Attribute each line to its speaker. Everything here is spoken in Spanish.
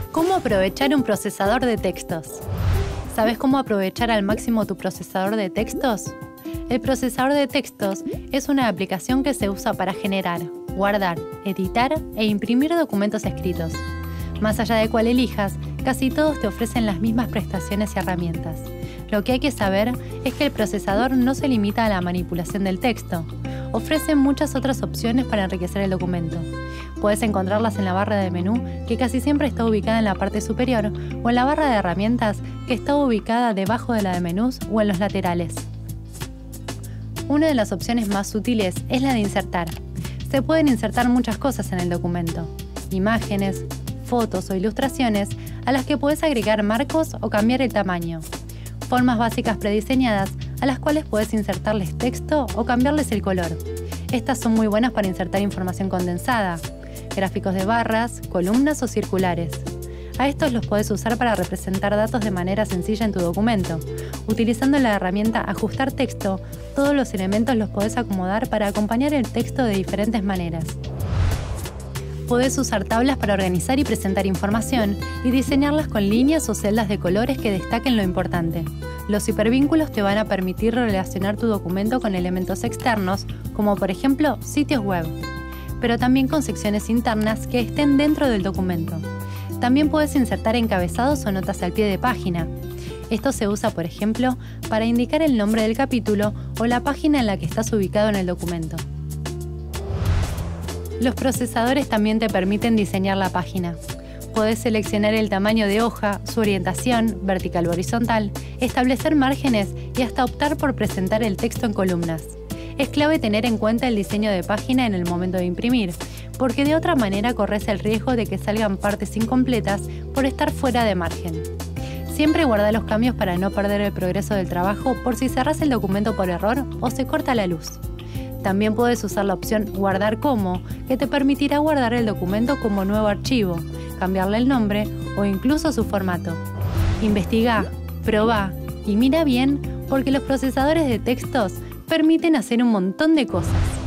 Speaker 1: ¿Cómo aprovechar un procesador de textos? ¿Sabes cómo aprovechar al máximo tu procesador de textos? El procesador de textos es una aplicación que se usa para generar, guardar, editar e imprimir documentos escritos. Más allá de cuál elijas, casi todos te ofrecen las mismas prestaciones y herramientas. Lo que hay que saber es que el procesador no se limita a la manipulación del texto. Ofrece muchas otras opciones para enriquecer el documento. Puedes encontrarlas en la barra de menú, que casi siempre está ubicada en la parte superior, o en la barra de herramientas, que está ubicada debajo de la de menús o en los laterales. Una de las opciones más útiles es la de insertar. Se pueden insertar muchas cosas en el documento: imágenes, fotos o ilustraciones a las que puedes agregar marcos o cambiar el tamaño. Formas básicas prediseñadas a las cuales puedes insertarles texto o cambiarles el color. Estas son muy buenas para insertar información condensada, gráficos de barras, columnas o circulares. A estos los puedes usar para representar datos de manera sencilla en tu documento. Utilizando la herramienta Ajustar texto, todos los elementos los podés acomodar para acompañar el texto de diferentes maneras. Podés usar tablas para organizar y presentar información y diseñarlas con líneas o celdas de colores que destaquen lo importante. Los hipervínculos te van a permitir relacionar tu documento con elementos externos, como por ejemplo sitios web, pero también con secciones internas que estén dentro del documento. También puedes insertar encabezados o notas al pie de página. Esto se usa, por ejemplo, para indicar el nombre del capítulo o la página en la que estás ubicado en el documento. Los procesadores también te permiten diseñar la página. Podés seleccionar el tamaño de hoja, su orientación, vertical o horizontal, establecer márgenes y hasta optar por presentar el texto en columnas. Es clave tener en cuenta el diseño de página en el momento de imprimir, porque de otra manera corres el riesgo de que salgan partes incompletas por estar fuera de margen. Siempre guarda los cambios para no perder el progreso del trabajo por si cerrás el documento por error o se corta la luz. También puedes usar la opción Guardar como, que te permitirá guardar el documento como nuevo archivo, cambiarle el nombre o incluso su formato. Investigá, probá y mira bien, porque los procesadores de textos permiten hacer un montón de cosas.